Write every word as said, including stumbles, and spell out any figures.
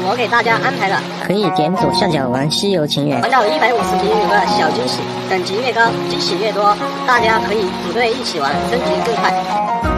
我给大家安排了可以点左下角玩西游情缘， 玩到一百五十级有个小惊喜，等级越高惊喜越多，大家可以组队一起玩，升级更快。